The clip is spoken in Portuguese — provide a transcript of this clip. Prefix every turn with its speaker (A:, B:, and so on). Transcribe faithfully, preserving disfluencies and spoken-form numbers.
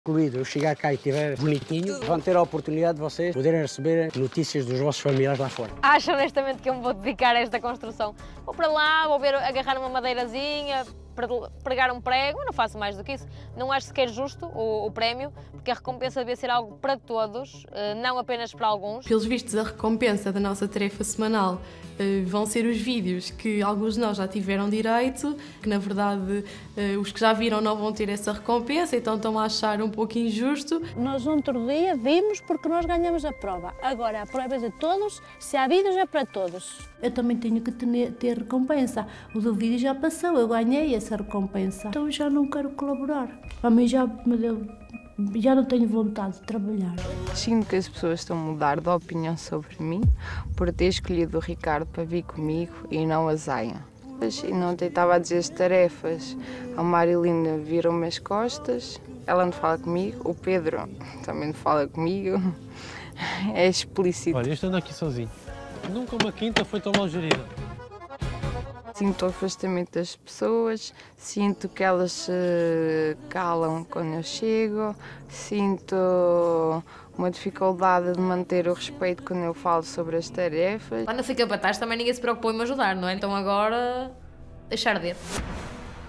A: Incluído eu chegar cá e estiver bonitinho, vão ter a oportunidade de vocês poderem receber notícias dos vossos familiares lá fora.
B: Acho honestamente que eu me vou dedicar a esta construção. Vou para lá, vou ver, agarrar uma madeirazinha, pregar um prego, eu não faço mais do que isso. Não acho sequer justo o, o prémio, porque a recompensa devia ser algo para todos, não apenas para alguns.
C: Pelos vistos, a recompensa da nossa tarefa semanal vão ser os vídeos que alguns de nós já tiveram direito, que na verdade os que já viram não vão ter essa recompensa, então estão a achar um pouco injusto.
D: Nós outro dia vimos porque nós ganhamos a prova. Agora a prova é de todos, se há vídeos é para todos.
E: Eu também tenho que ter, ter recompensa. O do vídeo já passou, eu ganhei essa recompensa. Então já não quero colaborar. A mim já me deu, já não tenho vontade de trabalhar.
F: Sinto que as pessoas estão a mudar de opinião sobre mim por ter escolhido o Ricardo para vir comigo e não a Zaia. E não estava a dizer as tarefas. A Marilina virou-me as costas, ela não fala comigo, o Pedro também não fala comigo. É explícito.
G: Olha, eu estou aqui sozinho. Nunca uma quinta foi tão mal gerida.
F: Sinto o afastamento das pessoas, sinto que elas se calam quando eu chego, sinto uma dificuldade de manter o respeito quando eu falo sobre as tarefas.
B: Quando eu fiquei para trás também ninguém se preocupou em me ajudar, não é? Então agora, deixar de ver.